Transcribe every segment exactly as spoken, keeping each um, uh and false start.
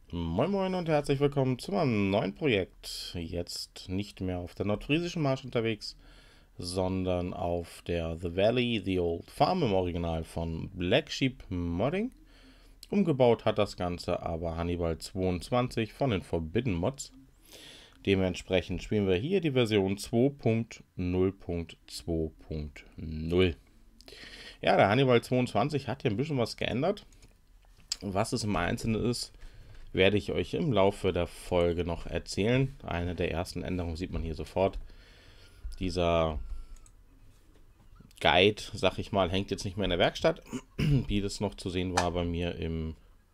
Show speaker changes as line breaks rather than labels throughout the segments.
Moin Moin und herzlich willkommen zu meinem neuen Projekt. Jetzt nicht mehr auf der nordfriesischen Marsch unterwegs, sondern auf der The Valley, The Old Farm im Original von Black Sheep Modding. Umgebaut hat das Ganze aber Hannibal zweiundzwanzig von den Forbidden Mods. Dementsprechend spielen wir hier die Version zwei Punkt null Punkt zwei Punkt null. Ja, der Hannibal zweiundzwanzig hat hier ein bisschen was geändert. Was es im Einzelnen ist, werde ich euch im Laufe der Folge noch erzählen. Eine der ersten Änderungen sieht man hier sofort. Dieser Guide, sag ich mal, hängt jetzt nicht mehr in der Werkstatt, wie das noch zu sehen war bei mir im,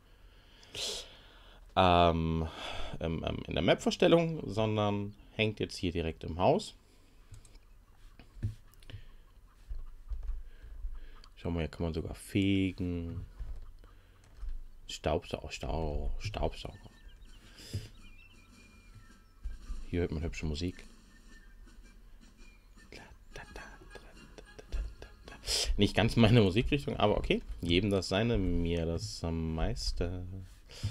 ähm, ähm, in der Map-Verstellung, sondern hängt jetzt hier direkt im Haus. Schau mal, hier kann man sogar fegen. Staubsauger, Staub, Staubsauger. Hier hört man hübsche Musik. Nicht ganz meine Musikrichtung, aber okay. Jedem das seine, mir das am meisten.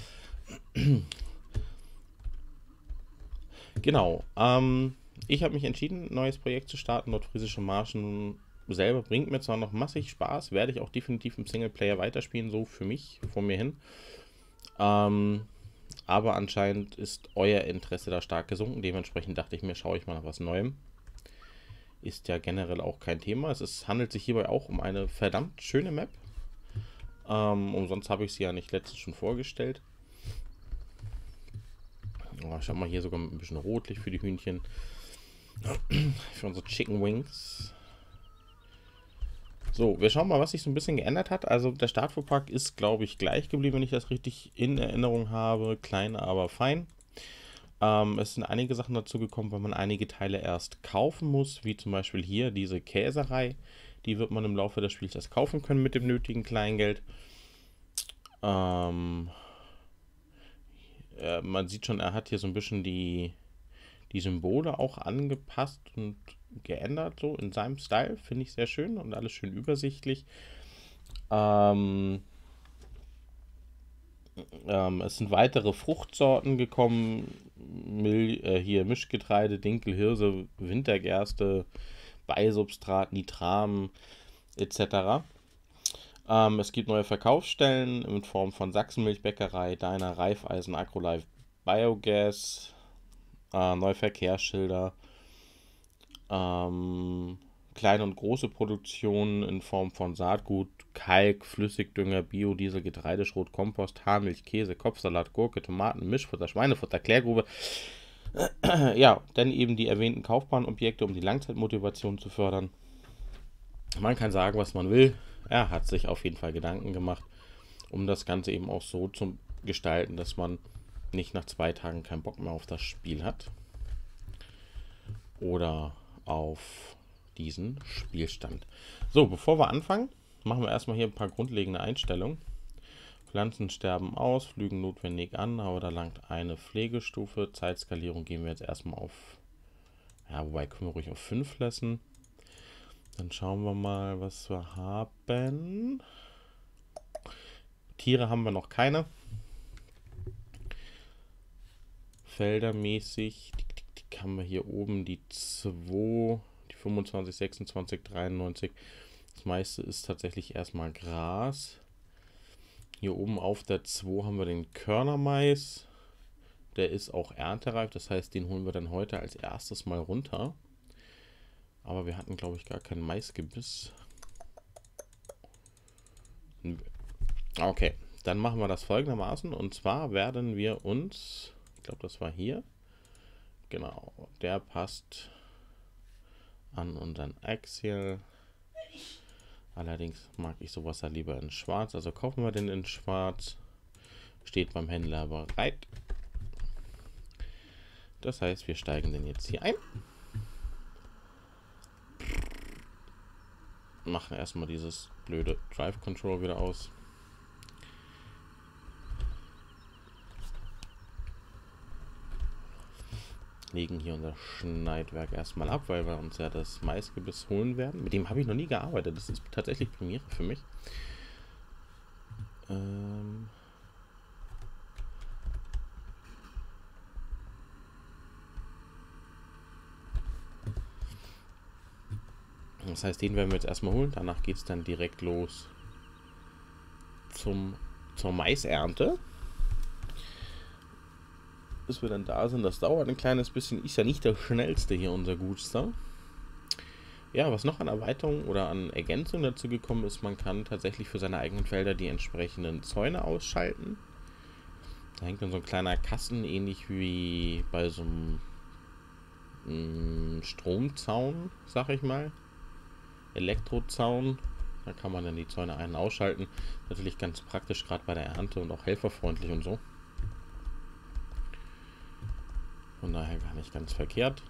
Genau. Ähm, ich habe mich entschieden, ein neues Projekt zu starten. Nordfriesische Marschen selber bringt mir zwar noch massig Spaß, werde ich auch definitiv im Singleplayer weiterspielen, so für mich, vor mir hin. Ähm, aber anscheinend ist euer Interesse da stark gesunken. Dementsprechend dachte ich mir, schaue ich mal nach was Neuem. Ist ja generell auch kein Thema. Es ist, handelt sich hierbei auch um eine verdammt schöne Map. Ähm, umsonst habe ich sie ja nicht letztens schon vorgestellt. Oh, schau mal, hier sogar mit ein bisschen Rotlicht für die Hühnchen. Für unsere Chicken Wings. So, wir schauen mal, was sich so ein bisschen geändert hat. Also der Startfuhrpark ist, glaube ich, gleich geblieben, wenn ich das richtig in Erinnerung habe. Klein, aber fein. Ähm, es sind einige Sachen dazu gekommen, weil man einige Teile erst kaufen muss, wie zum Beispiel hier diese Käserei. Die wird man im Laufe des Spiels erst kaufen können mit dem nötigen Kleingeld. Ähm, äh, man sieht schon, er hat hier so ein bisschen die, die Symbole auch angepasst und geändert, so in seinem Style. Finde ich sehr schön und alles schön übersichtlich. Ähm, ähm, es sind weitere Fruchtsorten gekommen. Mil äh, hier Mischgetreide, Dinkel, Hirse, Wintergerste, Beisubstrat, Nitram et cetera. Ähm, es gibt neue Verkaufsstellen in Form von Sachsenmilchbäckerei, Deiner, Raiffeisen, Agrolife, Biogas, äh, neue Verkehrsschilder, ähm, kleine und große Produktionen in Form von Saatgut, Kalk, Flüssigdünger, Biodiesel, Getreideschrot, Kompost, Haarmilch, Käse, Kopfsalat, Gurke, Tomaten, Mischfutter, Schweinefutter, Klärgrube. Ja, dann eben die erwähnten Kaufbahnobjekte, um die Langzeitmotivation zu fördern. Man kann sagen, was man will. Er hat sich auf jeden Fall Gedanken gemacht, um das Ganze eben auch so zu gestalten, dass man nicht nach zwei Tagen keinen Bock mehr auf das Spiel hat. Oder auf diesen Spielstand. So, bevor wir anfangen, machen wir erstmal hier ein paar grundlegende Einstellungen. Pflanzen sterben aus, Flügen notwendig an, aber da langt eine Pflegestufe. Zeitskalierung gehen wir jetzt erstmal auf, ja, wobei können wir ruhig auf fünf lassen. Dann schauen wir mal, was wir haben. Tiere haben wir noch keine. Feldermäßig die haben wir hier oben die zwei, die fünfundzwanzig, sechsundzwanzig, dreiundneunzig. Das meiste ist tatsächlich erstmal Gras. Hier oben auf der zwei haben wir den Körnermais. Der ist auch erntereif, das heißt, den holen wir dann heute als erstes mal runter. Aber wir hatten, glaube ich, gar kein Maisgebiss. Okay, dann machen wir das folgendermaßen. Und zwar werden wir uns, ich glaube, das war hier. Genau, der passt an unseren Axial. Allerdings mag ich sowas ja lieber in schwarz. Also kaufen wir den in schwarz. Steht beim Händler bereit. Das heißt, wir steigen den jetzt hier ein. Machen erstmal dieses blöde Drive Control wieder aus. Legen hier unser Schneidwerk erstmal ab, weil wir uns ja das Maisgebiss holen werden. Mit dem habe ich noch nie gearbeitet. Das ist tatsächlich Premiere für mich. Ähm Das heißt, den werden wir jetzt erstmal holen. Danach geht es dann direkt los zum, zur Maisernte. Bis wir dann da sind, das dauert ein kleines bisschen. Ist ja nicht der schnellste hier, unser Gutster. Ja, was noch an Erweiterung oder an Ergänzung dazu gekommen ist, man kann tatsächlich für seine eigenen Felder die entsprechenden Zäune ausschalten. Da hängt dann so ein kleiner Kasten, ähnlich wie bei so einem mh, Stromzaun, sag ich mal. Elektrozaun. Da kann man dann die Zäune ein- und ausschalten. Natürlich ganz praktisch, gerade bei der Ernte und auch helferfreundlich und so. Von daher gar nicht ganz verkehrt.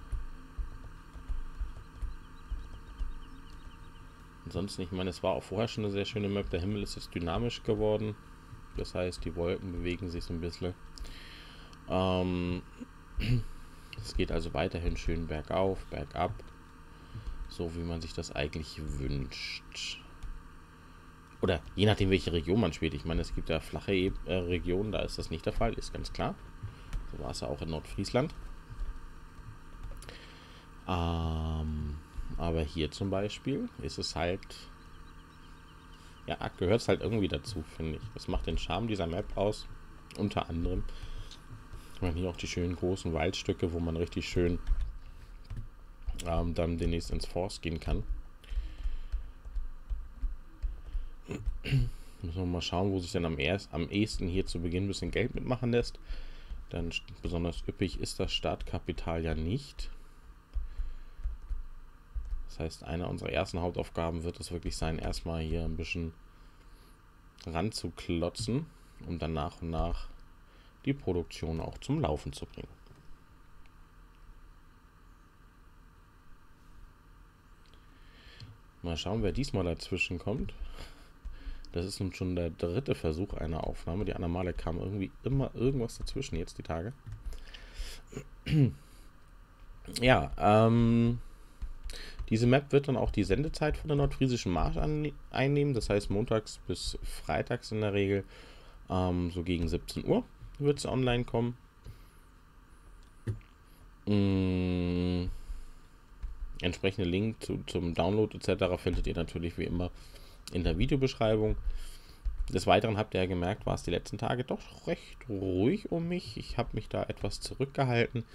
Ansonsten, ich meine, es war auch vorher schon eine sehr schöne Map. Der Himmel ist jetzt dynamisch geworden. Das heißt, die Wolken bewegen sich so ein bisschen. Ähm, es geht also weiterhin schön bergauf, bergab. So wie man sich das eigentlich wünscht. Oder je nachdem, welche Region man spielt. Ich meine, es gibt ja flache e äh, Regionen, da ist das nicht der Fall, ist ganz klar. So war es ja auch in Nordfriesland. Ähm, aber hier zum Beispiel ist es halt, ja, gehört es halt irgendwie dazu, finde ich. Das macht den Charme dieser Map aus, unter anderem. Man hier auch die schönen großen Waldstücke, wo man richtig schön ähm, dann demnächst ins Forst gehen kann. Müssen wir mal schauen, wo sich dann am, erst, am ehesten hier zu Beginn ein bisschen Geld mitmachen lässt. Denn besonders üppig ist das Startkapital ja nicht. Das heißt, eine unserer ersten Hauptaufgaben wird es wirklich sein, erstmal hier ein bisschen ranzuklotzen, um dann nach und nach die Produktion auch zum Laufen zu bringen. Mal schauen, wer diesmal dazwischen kommt. Das ist nun schon der dritte Versuch einer Aufnahme. Die anderen Male kam irgendwie immer irgendwas dazwischen jetzt die Tage. Ja, ähm... diese Map wird dann auch die Sendezeit von der Nordfriesischen Marsch einnehmen. Das heißt, montags bis freitags in der Regel, ähm, so gegen siebzehn Uhr wird es online kommen. Mm, entsprechende Link zu, zum Download et cetera findet ihr natürlich wie immer in der Videobeschreibung. Des Weiteren habt ihr ja gemerkt, war es die letzten Tage doch recht ruhig um mich. Ich habe mich da etwas zurückgehalten.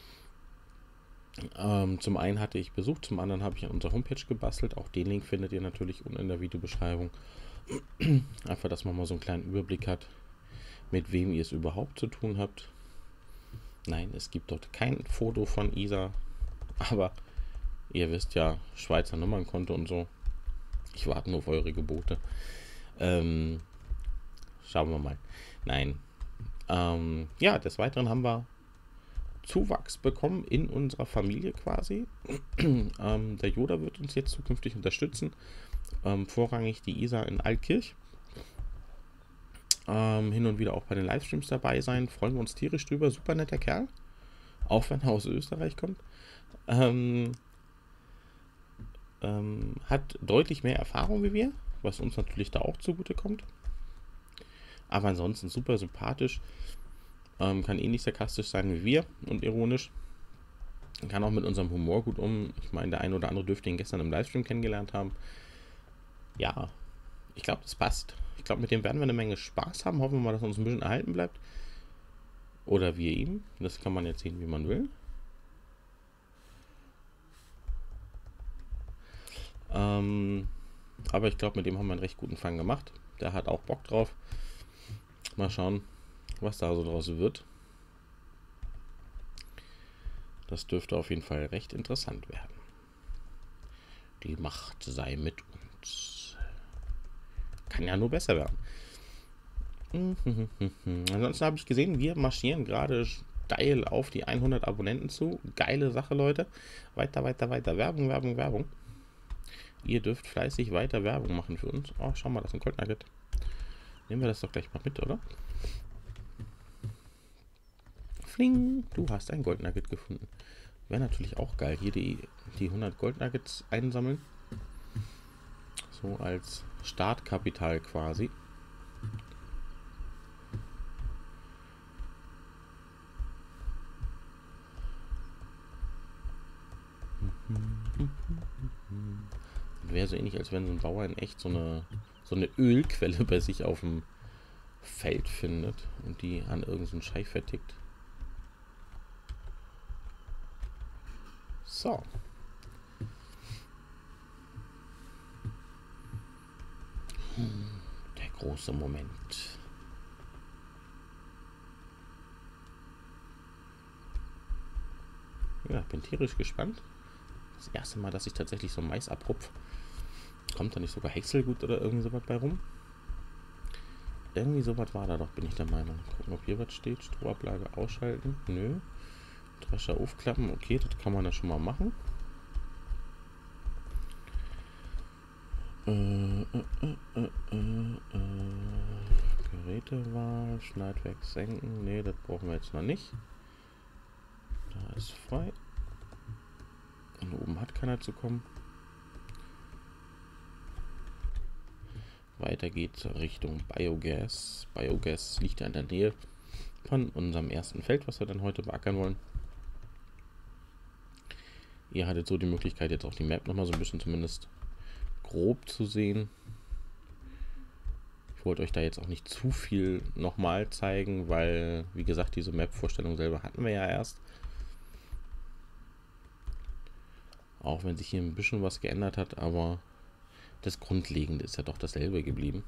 Ähm, zum einen hatte ich Besuch, zum anderen habe ich an unserer Homepage gebastelt. Auch den Link findet ihr natürlich unten in der Videobeschreibung. Einfach, dass man mal so einen kleinen Überblick hat, mit wem ihr es überhaupt zu tun habt. Nein, es gibt dort kein Foto von Isa, aber ihr wisst ja, Schweizer Nummernkonto und so. Ich warte nur auf eure Gebote. Ähm, schauen wir mal. Nein. Ähm, ja, des Weiteren haben wir Zuwachs bekommen in unserer Familie quasi. ähm, der Yoda wird uns jetzt zukünftig unterstützen. Ähm, vorrangig die Isa in Altkirch. Ähm, hin und wieder auch bei den Livestreams dabei sein. Freuen wir uns tierisch drüber. Super netter Kerl. Auch wenn er aus Österreich kommt. Ähm, ähm, hat deutlich mehr Erfahrung wie wir, was uns natürlich da auch zugute kommt. Aber ansonsten super sympathisch. Ähm, kann ähnlich sarkastisch sein wie wir und ironisch. Kann auch mit unserem Humor gut um. Ich meine, der eine oder andere dürfte ihn gestern im Livestream kennengelernt haben. Ja, ich glaube, das passt. Ich glaube, mit dem werden wir eine Menge Spaß haben. Hoffen wir mal, dass er uns ein bisschen erhalten bleibt. Oder wir ihm. Das kann man jetzt sehen, wie man will. Ähm, aber ich glaube, mit dem haben wir einen recht guten Fang gemacht. Der hat auch Bock drauf. Mal schauen, was da so draus wird. Das dürfte auf jeden Fall recht interessant werden. Die Macht sei mit uns. Kann ja nur besser werden. Ansonsten habe ich gesehen, wir marschieren gerade steil auf die hundert Abonnenten zu. Geile Sache, Leute. Weiter, weiter, weiter. Werbung, Werbung, Werbung. Ihr dürft fleißig weiter Werbung machen für uns. Oh, schau mal, das ist ein Goldnugget. Nehmen wir das doch gleich mal mit, oder? Fling, du hast ein Goldnugget gefunden. Wäre natürlich auch geil. Hier die, die hundert Goldnuggets einsammeln. So als Startkapital quasi. ähnlich, als wenn so ein Bauer in echt so eine, so eine Ölquelle bei sich auf dem Feld findet und die an irgendeinen Schei vertickt. So. Der große Moment. Ja, bin tierisch gespannt. Das erste Mal, dass ich tatsächlich so Mais abrupf. Kommt da nicht sogar Häckselgut oder irgend sowas bei rum? Irgendwie sowas war da doch, bin ich der Meinung. Gucken, ob hier was steht. Strohablage ausschalten. Nö. Drescher aufklappen. Okay, das kann man ja schon mal machen. Äh, äh, äh, äh, äh. Gerätewahl. Schneidwerk senken. Ne, das brauchen wir jetzt noch nicht. Da ist frei. Und oben hat keiner zu kommen. Weiter geht's Richtung Biogas. Biogas liegt ja in der Nähe von unserem ersten Feld, was wir dann heute beackern wollen. Ihr hattet so die Möglichkeit, jetzt auch die Map nochmal so ein bisschen zumindest grob zu sehen. Ich wollte euch da jetzt auch nicht zu viel nochmal zeigen, weil, wie gesagt, diese Map-Vorstellung selber hatten wir ja erst. Auch wenn sich hier ein bisschen was geändert hat, aber das Grundlegende ist ja doch dasselbe geblieben.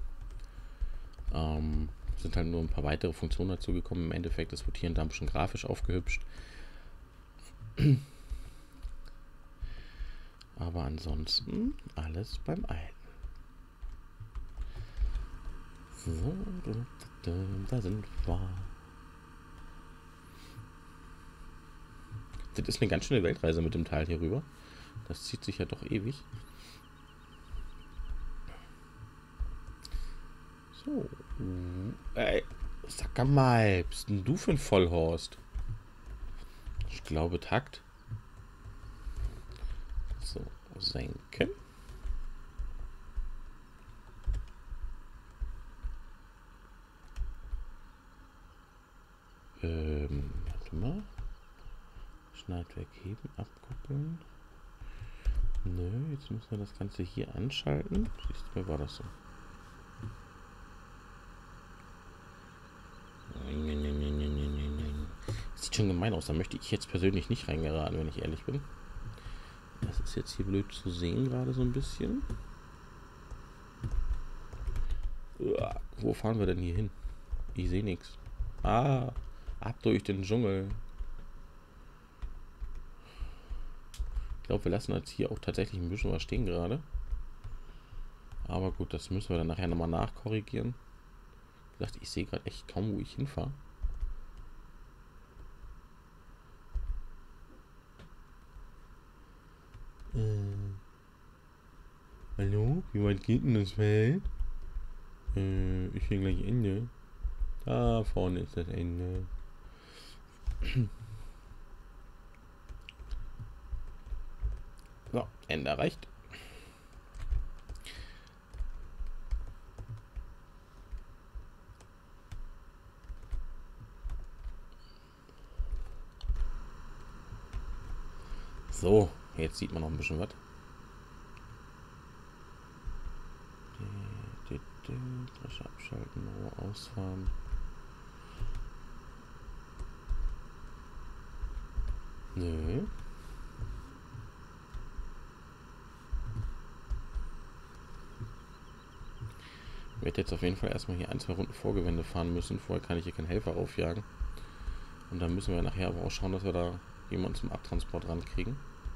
Ähm, sind halt nur ein paar weitere Funktionen dazu gekommen. Im Endeffekt, es wird hier und da ein bisschen grafisch aufgehübscht. Aber ansonsten alles beim Alten. So, da sind wir. Das ist eine ganz schöne Weltreise mit dem Teil hier rüber. Das zieht sich ja doch ewig. So. Ey, sag mal, bist denn du für ein Vollhorst? Ich glaube Takt. So, senken. Ähm, warte mal. Schneidwerk heben, abkoppeln. Nö, jetzt müssen wir das Ganze hier anschalten. Siehst du, mir war das so. Sieht schon gemein aus, da möchte ich jetzt persönlich nicht reingeraten, wenn ich ehrlich bin. Das ist jetzt hier blöd zu sehen, gerade so ein bisschen. Uah, wo fahren wir denn hier hin? Ich sehe nichts. Ah, ab durch den Dschungel. Ich glaube, wir lassen jetzt hier auch tatsächlich ein bisschen was stehen gerade. Aber gut, das müssen wir dann nachher nochmal nachkorrigieren. Wie gesagt, ich sehe gerade echt kaum, wo ich hinfahre. Äh. Hallo? Wie weit geht denn das Feld? Äh, ich will gleich Ende. Da vorne ist das Ende. So, Ende erreicht. So, jetzt sieht man noch ein bisschen was. Drescher abschalten, Rohr ausfahren. Nö. Ich werde jetzt auf jeden Fall erstmal hier ein, zwei Runden Vorgewände fahren müssen. Vorher kann ich hier keinen Helfer aufjagen. Und dann müssen wir nachher aber auch schauen, dass wir da jemanden zum Abtransport rankriegen.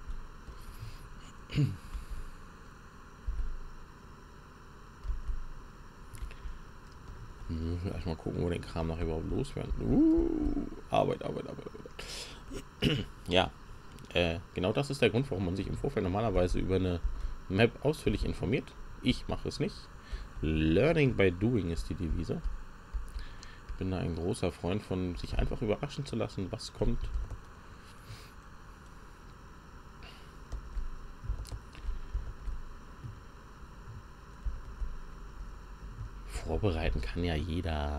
Erstmal gucken, wo wir den Kram nachher überhaupt loswerden. Uh, Arbeit, Arbeit, Arbeit, Arbeit. Ja, äh, genau das ist der Grund, warum man sich im Vorfeld normalerweise über eine Map ausführlich informiert. Ich mache es nicht. Learning by doing ist die Devise. Ich bin da ein großer Freund von, sich einfach überraschen zu lassen, was kommt. Vorbereiten kann ja jeder.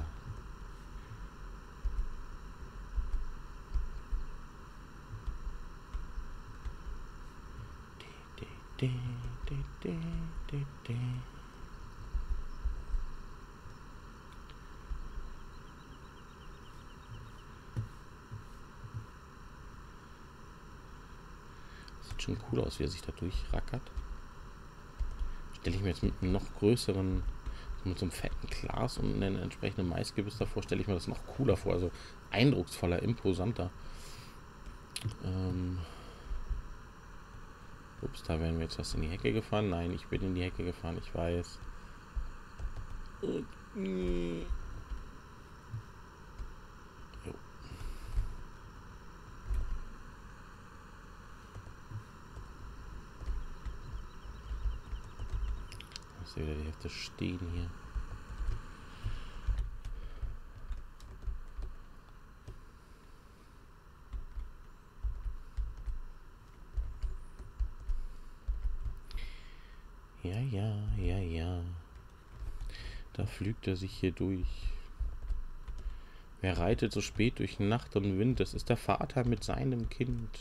Sieht schon cool aus, wie er sich da durchrackert. Stelle ich mir jetzt mit einem noch größeren, mit so einem fetten Glas und einem entsprechenden Maisgebiss davor, stelle ich mir das noch cooler vor, also eindrucksvoller, imposanter. Ähm Ups, da wären wir jetzt fast in die Hecke gefahren. Nein, ich bin in die Hecke gefahren, ich weiß. Jo. Muss ja wieder die Hälfte stehen hier. Ja, ja, ja, ja. Da flügt er sich hier durch. Wer reitet so spät durch Nacht und Wind? Das ist der Vater mit seinem Kind.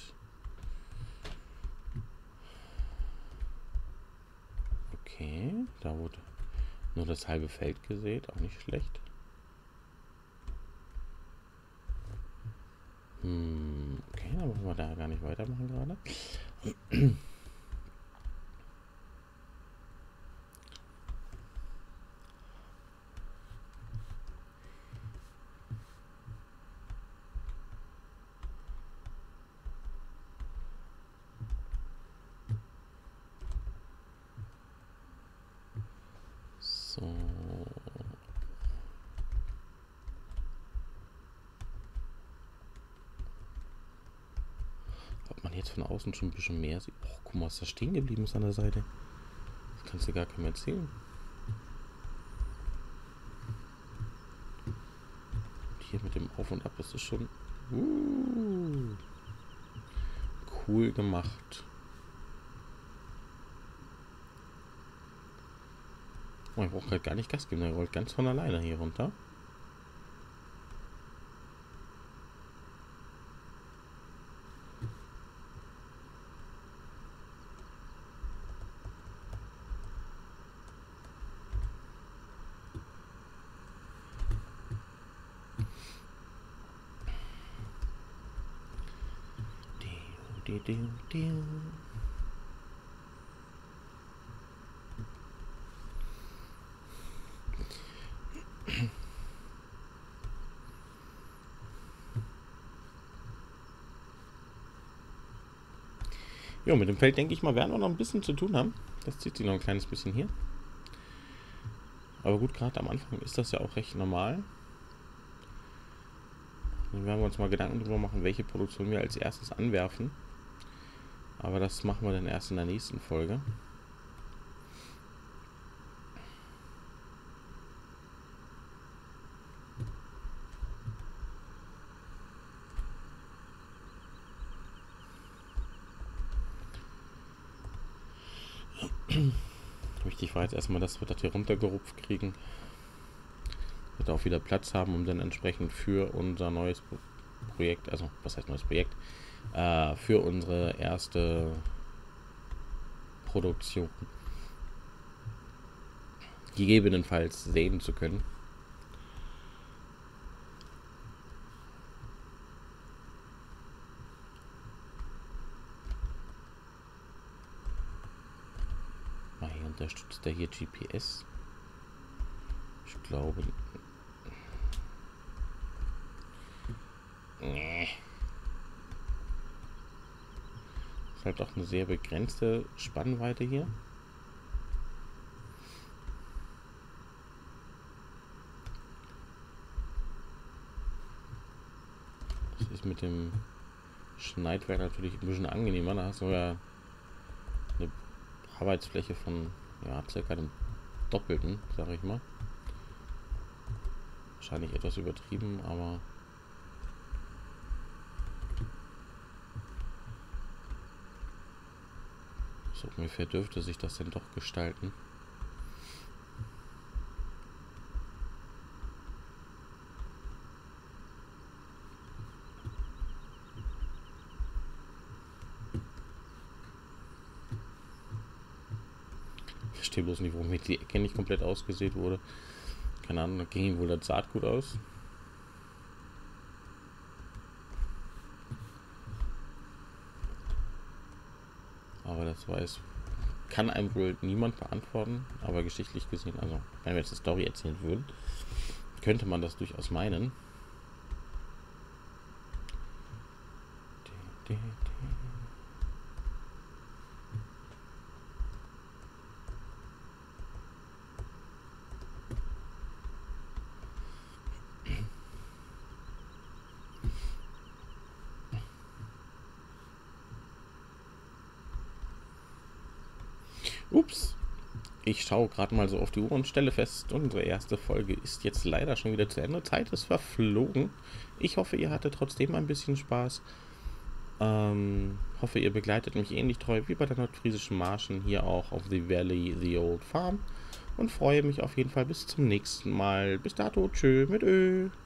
Okay, da wurde nur das halbe Feld gesät, auch nicht schlecht. Hm, okay, dann wollen wir da gar nicht weitermachen gerade. So. Ob man jetzt von außen schon ein bisschen mehr sieht. Oh, guck mal, was da stehen geblieben ist an der Seite. Das kannst du gar keinem erzählen. Und hier mit dem Auf und Ab, das ist schon uh, cool gemacht. Oh, ich brauche halt gar nicht Gas geben, der rollt ganz von alleine hier runter. Diu, diu, diu. Jo, mit dem Feld denke ich mal, werden wir noch ein bisschen zu tun haben. Das zieht sich noch ein kleines bisschen hier. Aber gut, gerade am Anfang ist das ja auch recht normal. Dann werden wir uns mal Gedanken darüber machen, welche Produktion wir als erstes anwerfen. Aber das machen wir dann erst in der nächsten Folge. Wichtig war jetzt erstmal, dass wir das hier runtergerupft kriegen. Dass wir auch wieder Platz haben, um dann entsprechend für unser neues Projekt, also was heißt neues Projekt, äh, für unsere erste Produktion gegebenenfalls sehen zu können. Ah, hier unterstützt er hier G P S. Ich glaube. Nee. Ist halt auch eine sehr begrenzte Spannweite hier. Das ist mit dem Schneidwerk natürlich ein bisschen angenehmer. Da hast du ja eine Arbeitsfläche von ja, circa dem Doppelten, sage ich mal. Wahrscheinlich etwas übertrieben, aber so ungefähr dürfte sich das denn doch gestalten. verstehe bloß nicht, warum mir die Ecke nicht komplett ausgesät wurde. Keine Ahnung, da ging ihm wohl das Saatgut aus. Aber das weiß, kann einem wohl niemand beantworten. Aber geschichtlich gesehen, also wenn wir jetzt eine Story erzählen würden, könnte man das durchaus meinen. Ups, ich schaue gerade mal so auf die Uhr und stelle fest, unsere erste Folge ist jetzt leider schon wieder zu Ende. Zeit ist verflogen. Ich hoffe, ihr hattet trotzdem ein bisschen Spaß. Ähm, hoffe, ihr begleitet mich ähnlich treu wie bei der nordfriesischen Marschen hier auch auf The Valley, The Old Farm. Und freue mich auf jeden Fall bis zum nächsten Mal. Bis dato, tschö mit Ö.